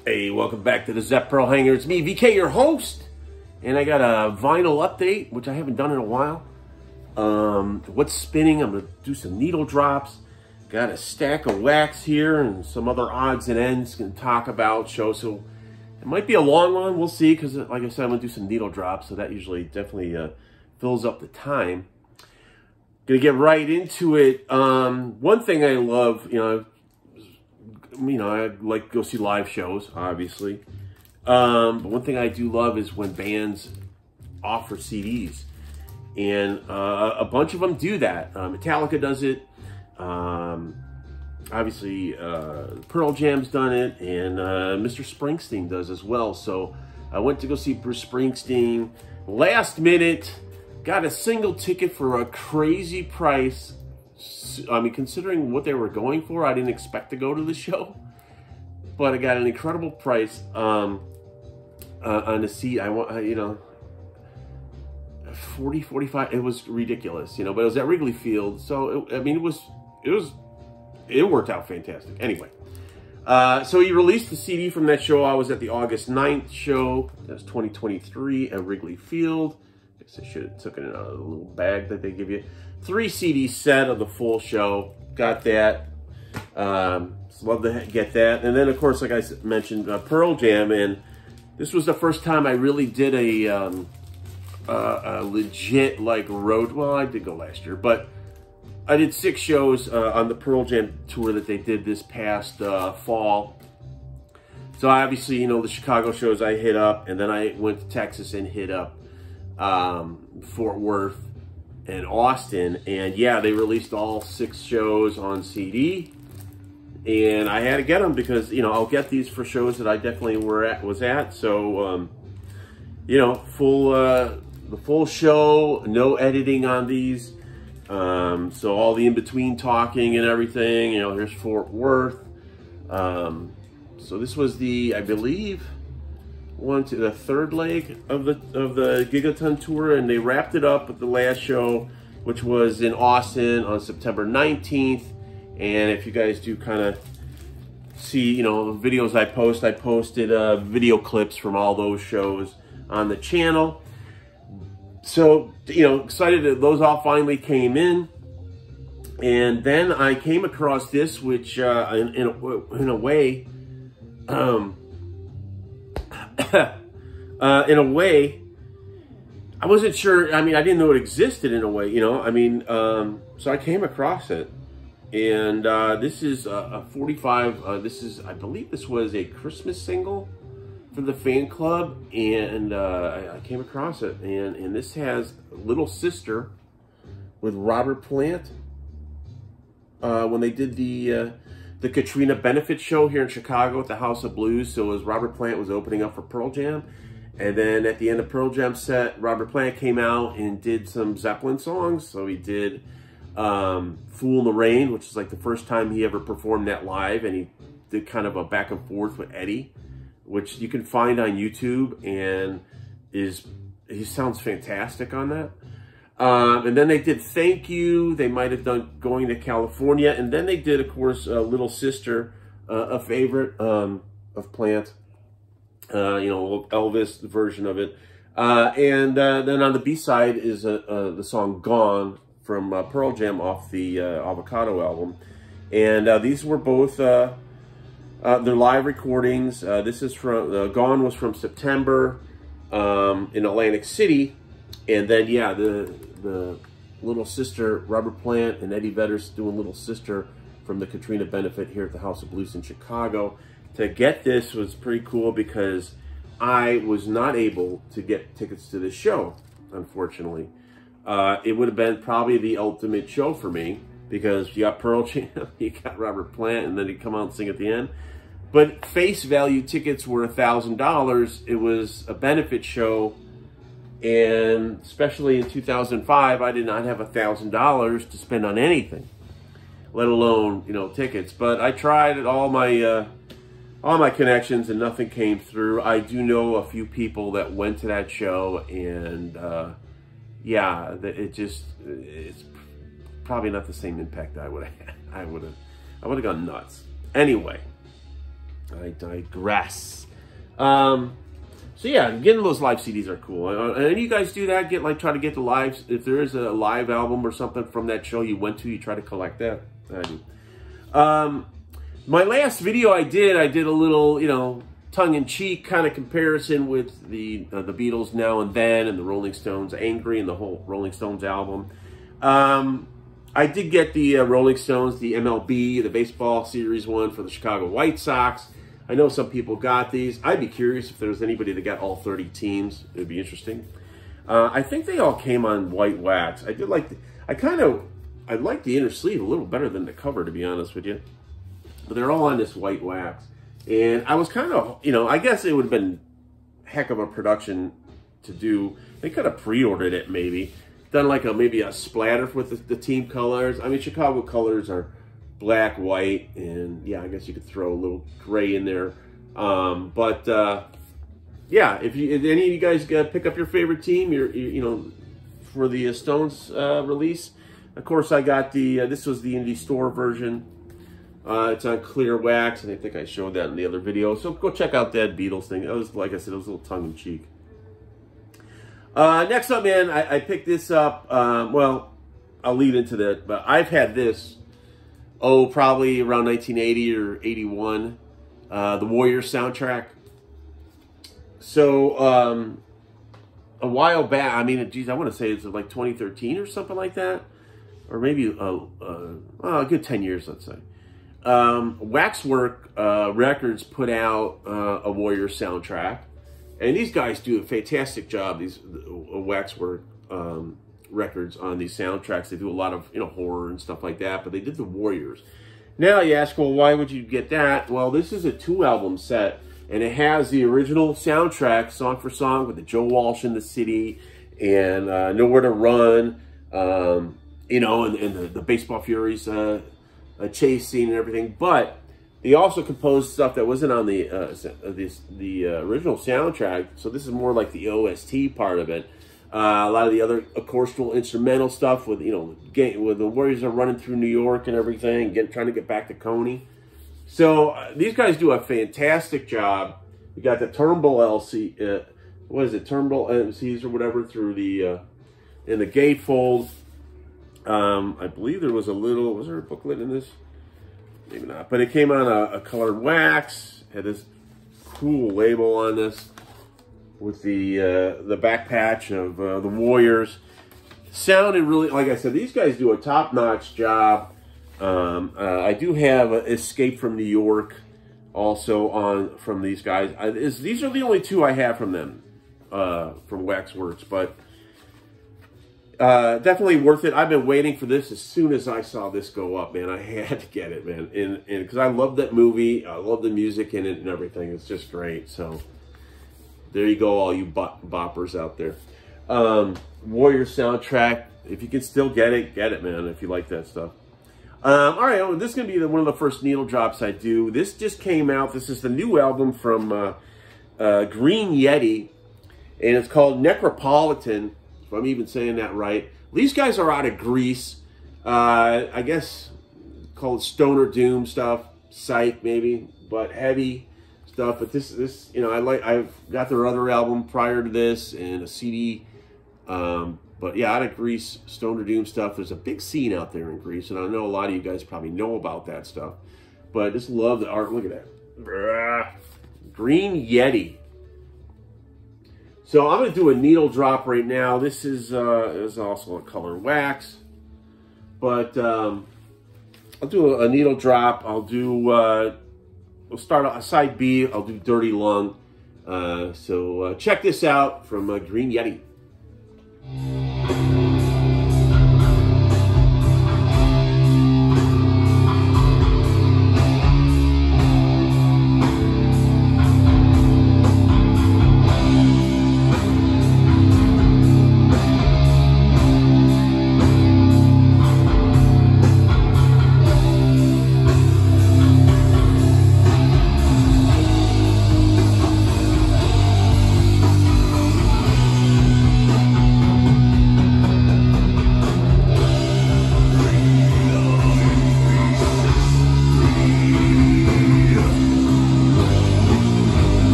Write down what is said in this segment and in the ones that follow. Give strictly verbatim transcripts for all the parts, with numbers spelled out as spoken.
Hey, welcome back to the Zep Pearl Hanger. It's me, V K, your host. And I got a vinyl update, which I haven't done in a while. Um, what's spinning? I'm going to do some needle drops. Got a stack of wax here and some other odds and ends to talk about, show. So it might be a long one. We'll see, because like I said, I'm going to do some needle drops. So that usually definitely uh, fills up the time. Going to get right into it. Um, one thing I love, you know, you know, I like to go see live shows, obviously. Um, but one thing I do love is when bands offer C Ds. And uh, a bunch of them do that. Uh, Metallica does it. Um, obviously, uh, Pearl Jam's done it. And uh, Mister Springsteen does as well. So I went to go see Bruce Springsteen. Last minute, got a single ticket for a crazy price. I mean, considering what they were going for, I didn't expect to go to the show, but I got an incredible price um, uh, on the seat. I want, you know, forty, forty-five. It was ridiculous, you know, but it was at Wrigley Field, so it, I mean, it was, it was, it worked out fantastic. Anyway, uh, so he released the C D from that show. I was at the August ninth show. That was twenty twenty-three at Wrigley Field. I guess I should have taken it out of the little bag that they give you. Three C D set of the full show. Got that. Um, love to get that. And then, of course, like I mentioned, uh, Pearl Jam. And this was the first time I really did a, um, uh, a legit, like, road. Well, I did go last year. But I did six shows uh, on the Pearl Jam tour that they did this past uh, fall. So, obviously, you know, the Chicago shows I hit up. And then I went to Texas and hit up um, Fort Worth and Austin, and yeah, they released all six shows on C D, and I had to get them because, you know, I'll get these for shows that I definitely were at, was at. So, um, you know, full uh, the full show, no editing on these. Um, so all the in between talking and everything. You know, here's Fort Worth. Um, so this was the, I believe, one to the third leg of the of the Gigaton tour, and they wrapped it up at the last show, which was in Austin on September nineteenth. And if you guys do kind of see, you know, the videos I post, I posted uh, video clips from all those shows on the channel. So, you know, excited that those all finally came in. And then I came across this, which uh, in, in, a, in a way, um, uh, in a way, I wasn't sure. I mean, I didn't know it existed in a way, you know. I mean, um, so I came across it. And uh, this is a, a forty-five. Uh, this is, I believe this was a Christmas single for the fan club. And uh, I, I came across it. And, and this has Little Sister with Robert Plant. Uh, when they did the... Uh, the Katrina benefit show here in Chicago at the House of Blues. So as Robert Plant was opening up for Pearl Jam. And then at the end of Pearl Jam set, Robert Plant came out and did some Zeppelin songs. So he did um, Fool in the Rain, which is like the first time he ever performed that live. And he did kind of a back and forth with Eddie, which you can find on YouTube. And is he sounds fantastic on that. Um, and then they did Thank You. They might have done Going to California. And then they did, of course, uh, Little Sister, uh, a favorite um, of Plant. Uh, you know, Elvis version of it. Uh, and uh, then on the B-side is uh, uh, the song Gone from uh, Pearl Jam off the uh, Avocado album. And uh, these were both uh, uh, their live recordings. Uh, this is from, uh, Gone was from September um, in Atlantic City. And then, yeah, the the Little Sister, Robert Plant and Eddie Vedder's doing Little Sister from the Katrina benefit here at the House of Blues in Chicago. To get this was pretty cool because I was not able to get tickets to this show, unfortunately. Uh, it would have been probably the ultimate show for me because you got Pearl Jam, you got Robert Plant, and then he'd come out and sing at the end. But face value tickets were one thousand dollars. It was a benefit show. And especially in two thousand five, I did not have one thousand dollars to spend on anything, let alone, you know, tickets. But I tried all my uh, all my connections and nothing came through. I do know a few people that went to that show, and uh, yeah, it just, it's probably not the same impact I would have. I would have, I would have gone nuts. Anyway, uh, I digress. Um, so yeah, getting those live C Ds are cool. Uh, and you guys do that? Get like try to get the lives. If there is a live album or something from that show you went to, you try to collect that. I do. Um, my last video I did, I did a little, you know, tongue-in-cheek kind of comparison with the uh, the Beatles Now and Then and the Rolling Stones Angry and the whole Rolling Stones album. Um, I did get the uh, Rolling Stones, the M L B, the baseball series one for the Chicago White Sox. I know some people got these. I'd be curious if there was anybody that got all thirty teams. It would be interesting. Uh, I think they all came on white wax. I did like the, I kind of, I like the inner sleeve a little better than the cover, to be honest with you. But they're all on this white wax. And I was kind of, you know, I guess it would have been heck of a production to do. They could have pre-ordered it maybe. Done like a maybe a splatter with the, the team colors. I mean, Chicago colors are black, white, and yeah, I guess you could throw a little gray in there. Um, but uh, yeah, if, you, if any of you guys uh, pick up your favorite team, you're, you, you know, for the uh, Stones uh, release. Of course, I got the, uh, this was the indie store version. Uh, it's on clear wax, and I think I showed that in the other video. So go check out that Beatles thing. It was, like I said, it was a little tongue-in-cheek. Uh, next up, man, I, I picked this up. Um, well, I'll lead into that, but I've had this, oh, probably around nineteen eighty or eighty-one. Uh, the Warriors soundtrack. So, um, a while back, I mean, geez, I want to say it's like twenty thirteen or something like that. Or maybe uh, uh, a good ten years, let's say. Um, Waxwork uh, Records put out uh, a Warrior soundtrack, and these guys do a fantastic job. These uh, Waxwork um, Records on these soundtracks. They do a lot of, you know, horror and stuff like that, but they did the Warriors. Now you ask, well, why would you get that? Well, this is a two-album set, and it has the original soundtrack, song for song, with the Joe Walsh in the City and uh, Nowhere to Run, um, you know, and, and the, the Baseball Furies. Uh, A chase scene and everything, but they also composed stuff that wasn't on the uh, this, the uh, original soundtrack. So this is more like the O S T part of it. Uh, a lot of the other orchestral instrumental stuff with, you know, game, with the Warriors are running through New York and everything, get, trying to get back to Coney. So uh, these guys do a fantastic job. We got the Turnbull L C, uh, what is it, Turnbull M Cs or whatever through the uh, in the gatefold. Um, I believe there was a little, was there a booklet in this? Maybe not, but it came on a, a colored wax. Had this cool label on this with the uh, the back patch of uh, the Warriors. Sounded really, like I said, these guys do a top-notch job. Um, uh, I do have Escape from New York also on from these guys. I, is, these are the only two I have from them, uh, from Waxworks, but Uh, definitely worth it. I've been waiting for this as soon as I saw this go up, man. I had to get it, man. And because I love that movie. I love the music in it and everything. It's just great. So there you go, all you bop boppers out there. Um, Warrior soundtrack. If you can still get it, get it, man, if you like that stuff. Um, all right, well, this is going to be the, one of the first needle drops I do. This just came out. This is the new album from uh, uh, Green Yeti. And it's called Necropolitan. If I'm even saying that right. These guys are out of Greece. Uh, I guess called Stoner Doom stuff, psych maybe, but heavy stuff. But this, this, you know, I like. I've got their other album prior to this and a C D. Um, but yeah, out of Greece, Stoner Doom stuff. There's a big scene out there in Greece, and I know a lot of you guys probably know about that stuff. But I just love the art. Look at that, Green Yeti. So I'm going to do a needle drop right now. This is, uh, is also a color wax. But um, I'll do a, a needle drop. I'll do, uh, we'll start a side B. I'll do Dirty Lung. Uh, so uh, check this out from uh, Green Yeti.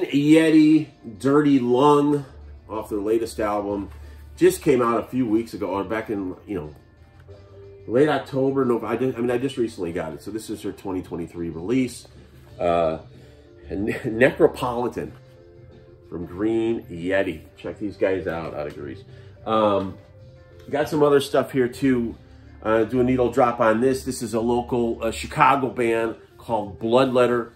Green Yeti Dirty Lung off their latest album. Just came out a few weeks ago, or back in, you know, late October, November. I, did, I mean, I just recently got it. So this is their twenty twenty-three release. Uh, Necropolitan from Green Yeti. Check these guys out out of Greece. Um, got some other stuff here too. Uh, do a needle drop on this. This is a local uh, Chicago band called Bloodletter.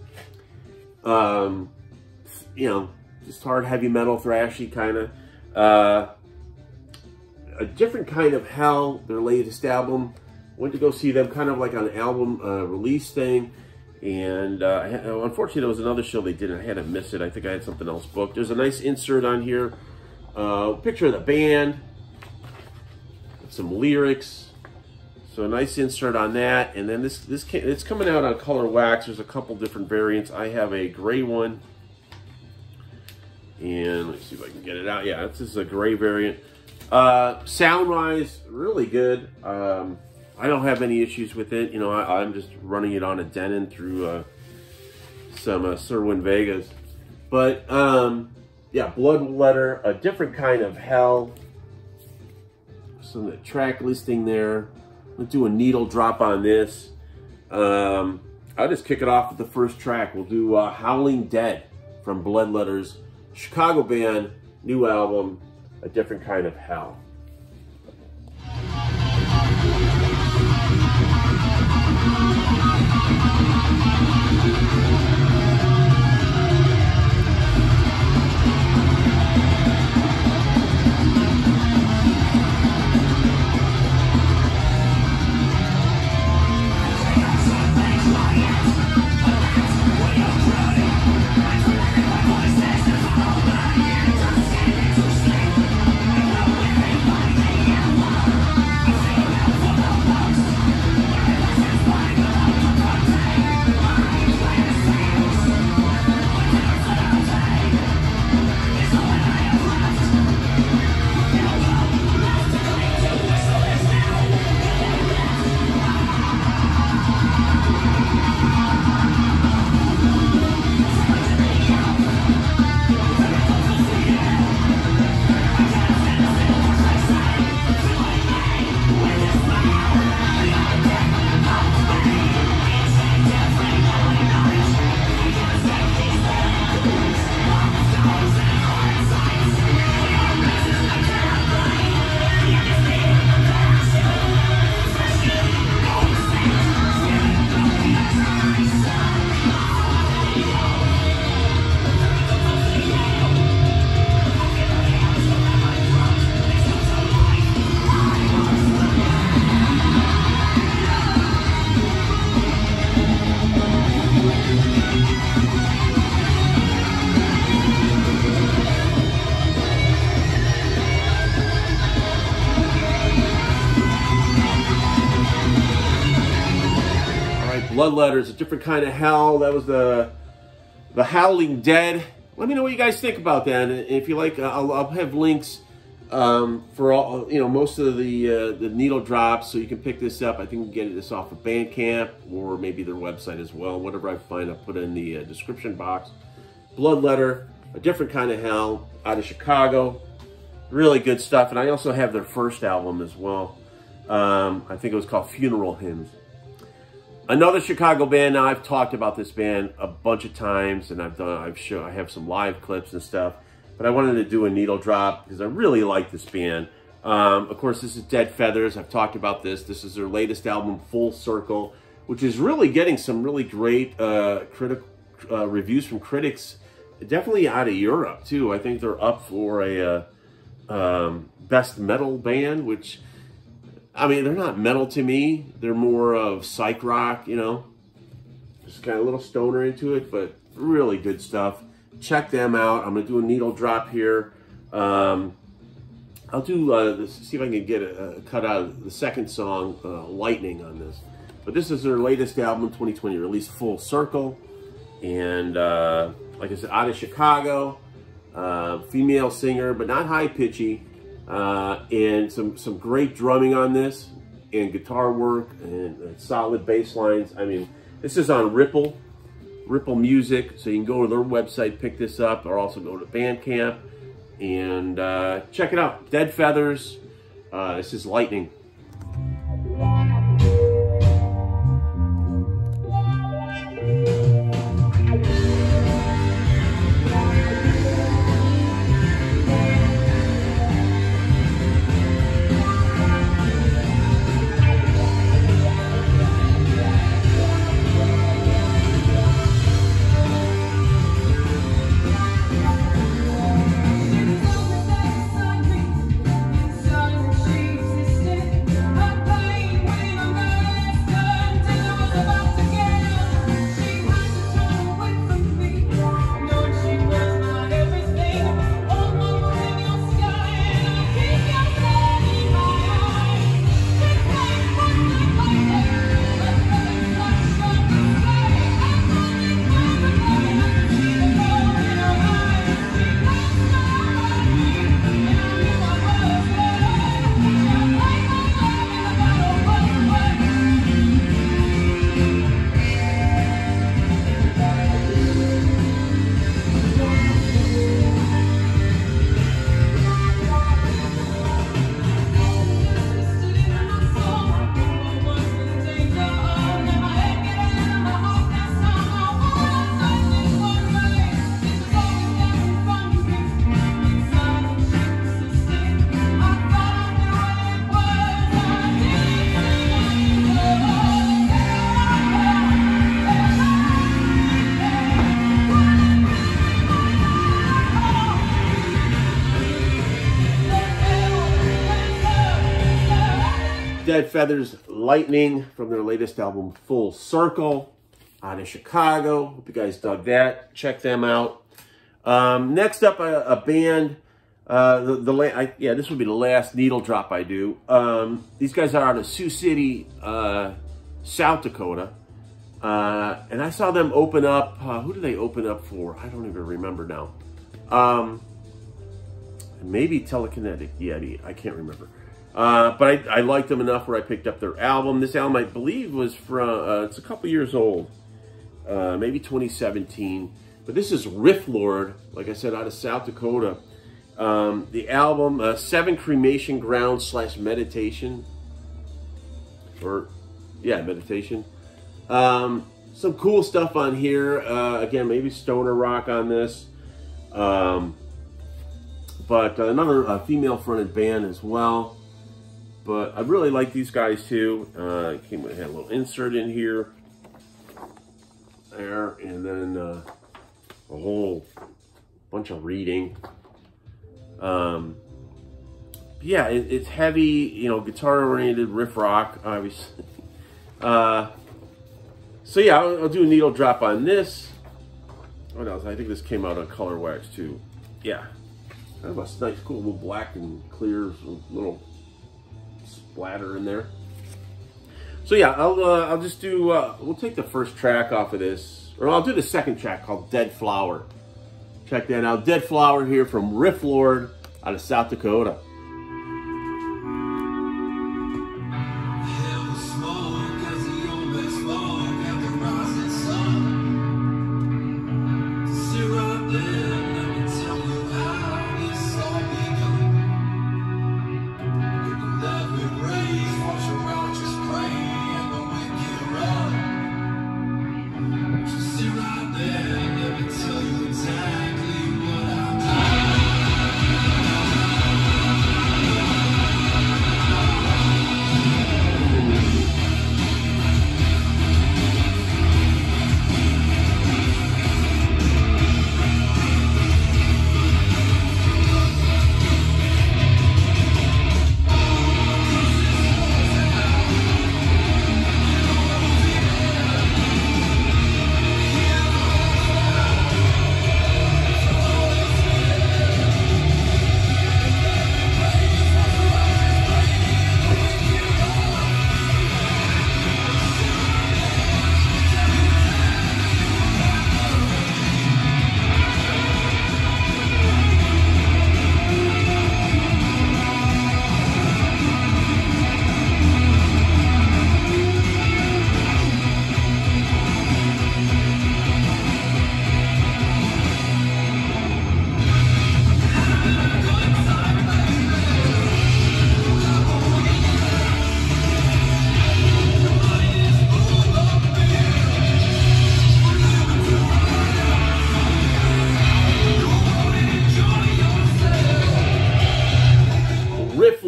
Um, you know, just hard heavy metal, thrashy kind of. Uh, a different kind of hell, their latest album. Went to go see them kind of like on an album uh, release thing. And uh, had, unfortunately, there was another show they did, and I had to miss it. I think I had something else booked. There's a nice insert on here. Uh, picture of the band. Some lyrics. So a nice insert on that. And then this, this came, it's coming out on Color Wax. There's a couple different variants. I have a gray one. And let's see if I can get it out. Yeah, this is a gray variant. Uh, sound-wise, really good. Um, I don't have any issues with it. You know, I, I'm just running it on a Denon through uh, some uh, Serwin Vegas. But, um, yeah, Bloodletter, a different kind of hell. Some track listing there. Let's do a needle drop on this. Um, I'll just kick it off with the first track. We'll do uh, Howling Dead from Bloodletter's Chicago band, new album, A Different Kind of Hell. Bloodletter is A Different Kind of Hell. That was the the Howling Dead. Let me know what you guys think about that. And if you like, I'll, I'll have links um, for all, you know, most of the uh, the needle drops, so you can pick this up. I think you can get this off of Bandcamp or maybe their website as well. Whatever I find, I'll put it in the uh, description box. Bloodletter, A Different Kind of Hell, out of Chicago. Really good stuff. And I also have their first album as well. Um, I think it was called Funeral Hymns. Another Chicago band. Now, I've talked about this band a bunch of times, and I've done, I've shown, I have some live clips and stuff. But I wanted to do a needle drop because I really like this band. Um, of course, this is Dead Feathers. I've talked about this. This is their latest album, Full Circle, which is really getting some really great uh, critic uh, reviews from critics. Definitely out of Europe too. I think they're up for a uh, um, best metal band, which, I mean, they're not metal to me. They're more of psych rock, you know. Just kind of a little stoner into it, but really good stuff. Check them out. I'm going to do a needle drop here. Um, I'll do, uh, this, see if I can get a, a cut out of the second song, uh, Lightning, on this. But this is their latest album, twenty twenty release, Full Circle. And uh, like I said, out of Chicago. Uh, female singer, but not high pitchy. Uh, and some, some great drumming on this, and guitar work, and, and solid bass lines. I mean, this is on Ripple, Ripple Music, so you can go to their website, pick this up, or also go to Bandcamp and uh, check it out. Dead Feathers. Uh, this is Lightning. Dead Feathers, Lightning, from their latest album, Full Circle, out of Chicago. Hope you guys dug that. Check them out. Um, next up, a, a band. Uh, the, the I, yeah, this would be the last needle drop I do. Um, these guys are out of Sioux City, uh, South Dakota. Uh, and I saw them open up. Uh, who did they open up for? I don't even remember now. Um, maybe Telekinetic Yeti. I can't remember. Uh, but I, I liked them enough where I picked up their album. This album, I believe, was from, uh, it's a couple years old, uh, maybe twenty seventeen. But this is Rifflord, like I said, out of South Dakota. Um, the album, uh, Seven Cremation Grounds slash Meditation. Or, yeah, Meditation. Um, some cool stuff on here. Uh, again, maybe stoner rock on this. Um, but uh, another uh, female-fronted band as well. But I really like these guys too. Uh, came with had a little insert in here, there, and then uh, a whole bunch of reading. Um, yeah, it, it's heavy, you know, guitar-oriented riff rock, obviously. Uh, so yeah, I'll, I'll do a needle drop on this. What else? I think this came out on Color Wax too. Yeah, kind of a nice, cool little black and clear little splatter in there. So yeah, I'll uh, I'll just do. Uh, we'll take the first track off of this, or I'll do the second track called "Dead Flower." Check that out, "Dead Flower" here from Rifflord out of South Dakota. Tell you exactly what I'm doing.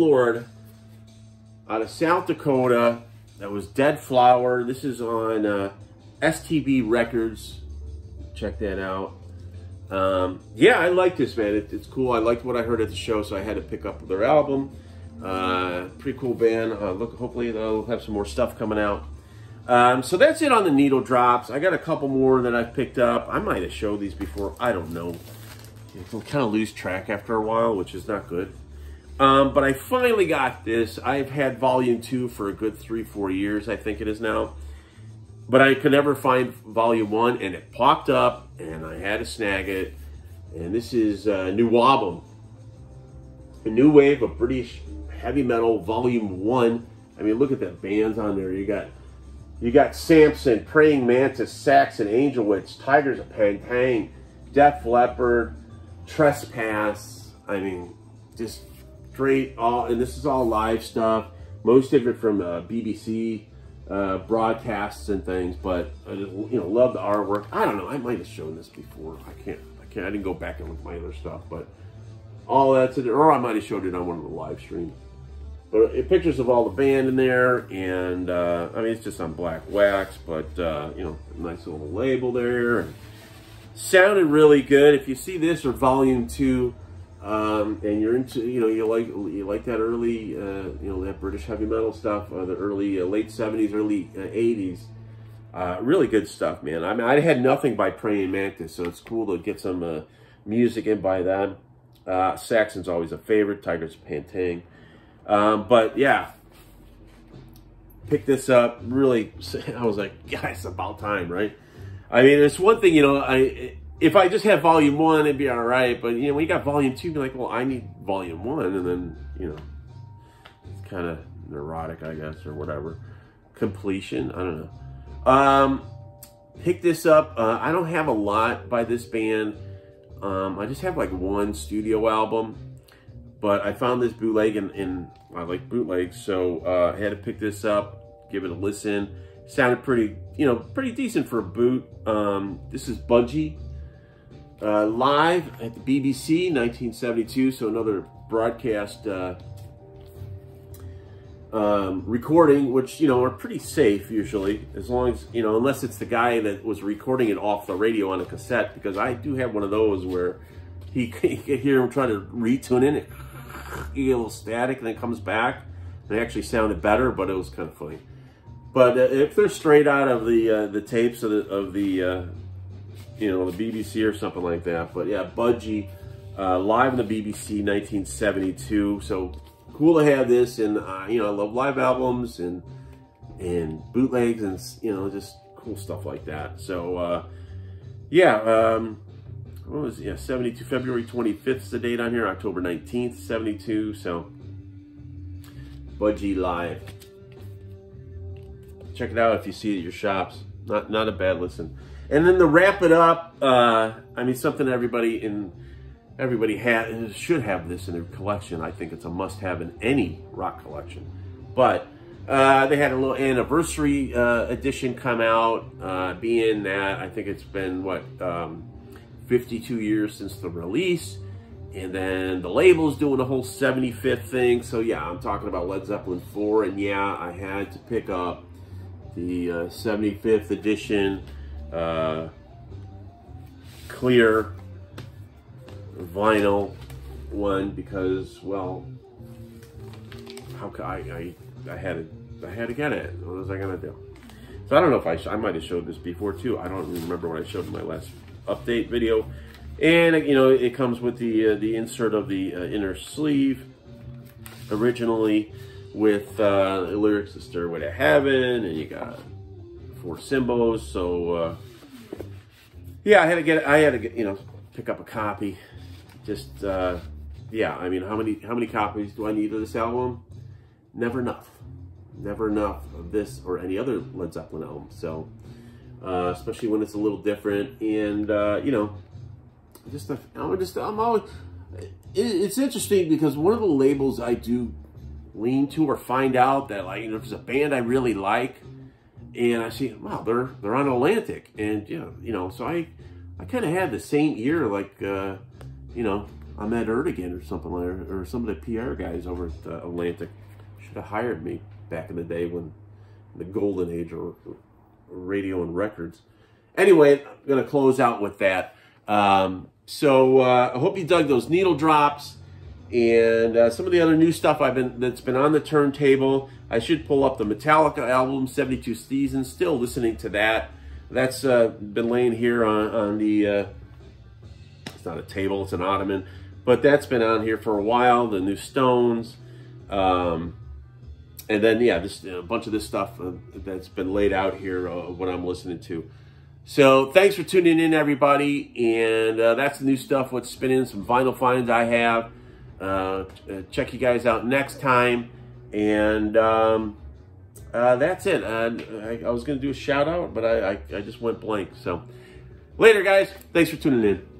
Rifflord out of South Dakota. That was Dead Flower. This is on uh, S T B Records. Check that out. Um, yeah, I like this, man. It, it's cool. I liked what I heard at the show, so I had to pick up their album. Uh, pretty cool band. Uh, look, hopefully they'll have some more stuff coming out. Um, so that's it on the needle drops. I got a couple more that I've picked up. I might have showed these before. I don't know. You can kind of lose track after a while, which is not good. Um, but I finally got this. I've had volume two for a good three, four years, I think it is now. But I could never find volume one, and it popped up, and I had to snag it. And this is a new album. A new wave of British heavy metal, volume one. I mean, look at the bands on there. You got you got Samson, Praying Mantis, Saxon, Angel Witch, Tigers of Pantang, Def Leppard, Trespass. I mean, just straight all, and this is all live stuff. Most of it from uh, B B C uh, broadcasts and things. But I just, you know, love the artwork. I don't know. I might have shown this before. I can't. I can't. I didn't go back and look at my other stuff, but all that's it. Or I might have showed it on one of the live streams. But it, pictures of all the band in there, and uh, I mean, it's just on black wax, but uh, you know, nice little label there. And sounded really good. If you see this or volume two, um, and you're into, you know, you like you like that early, uh, you know, that British heavy metal stuff, uh, the early uh, late seventies, early uh, eighties, uh, really good stuff, man. I mean, I had nothing by Praying Mantis, so it's cool to get some uh, music in by them. Uh, Saxon's always a favorite. Tigers of Pantang. Um, but yeah, picked this up. Really, I was like, guys, it's about time, right? I mean, it's one thing, you know, I if I just had volume one, it'd be all right. But you know, when you got volume two, you're like, well, I need volume one, and then you know, it's kind of neurotic, I guess, or whatever. Completion, I don't know. Um, picked this up. Uh, I don't have a lot by this band. Um, I just have like one studio album. But I found this bootleg, and, and I like bootlegs, so uh, I had to pick this up, give it a listen. Sounded pretty, you know, pretty decent for a boot. Um, this is Budgie, uh, live at the B B C, nineteen seventy-two, so another broadcast uh, um, recording, which, you know, are pretty safe usually, as long as, you know, unless it's the guy that was recording it off the radio on a cassette, because I do have one of those where he, he could hear him trying to retune in it. You get a little static, and then it comes back. And it actually sounded better, but it was kind of funny. But uh, if they're straight out of the uh, the tapes of the of the uh, you know, the B B C or something like that. But yeah, Budgie, uh, live in the B B C, nineteen seventy-two. So cool to have this, and uh, you know, I love live albums and and bootlegs, and you know, just cool stuff like that. So uh, yeah. Um, What was it? Yeah, seventy-two, February twenty-fifth is the date on here, October nineteenth, seventy-two, so Budgie live. Check it out if you see it at your shops. Not not a bad listen. And then to wrap it up, uh, I mean, something everybody in everybody has should have this in their collection. I think it's a must-have in any rock collection. But uh, they had a little anniversary uh, edition come out, uh, being that I think it's been what. Um, fifty-two years since the release, and then the label's doing a whole seventy-fifth thing. So yeah, I'm talking about Led Zeppelin four, and yeah, I had to pick up the uh, seventy-fifth edition uh, clear vinyl one, because, well, how could I, I I had to I had to get it. What was I gonna do? So I don't know if I sh I might have showed this before too. I don't remember what I showed in my last update video. And you know, it comes with the uh, the insert of the uh, inner sleeve, originally with uh, the lyrics to Stairway to Heaven, and you got four symbols. So uh, yeah, I had to get I had to get, you know, pick up a copy. Just uh, yeah, I mean, how many how many copies do I need of this album? Never enough, never enough of this or any other Led Zeppelin album. So. Uh, especially when it's a little different, and uh, you know, just a, I'm just I'm always. It, it's interesting because one of the labels I do lean to or find out that, like, you know, if there's a band I really like, and I see, wow, they're they're on Atlantic, and you know, you know, so I I kind of had the same ear, like uh, you know, Ahmed Erdogan or something like that, or some of the P R guys over at uh, Atlantic. Should have hired me back in the day when the golden age of radio and records. Anyway, I'm going to close out with that. Um, so uh, I hope you dug those needle drops and uh, some of the other new stuff I've been that's been on the turntable. I should pull up the Metallica album, seventy-two Seasons. Still listening to that. That's uh, been laying here on, on the, uh, it's not a table, it's an ottoman. But that's been on here for a while. The new Stones. Um, and then, yeah, this, a bunch of this stuff uh, that's been laid out here, uh, what I'm listening to. So thanks for tuning in, everybody. And uh, that's the new stuff, what's spinning, some vinyl finds I have. Uh, check you guys out next time. And um, uh, that's it. Uh, I, I was going to do a shout out, but I, I, I just went blank. So later, guys. Thanks for tuning in.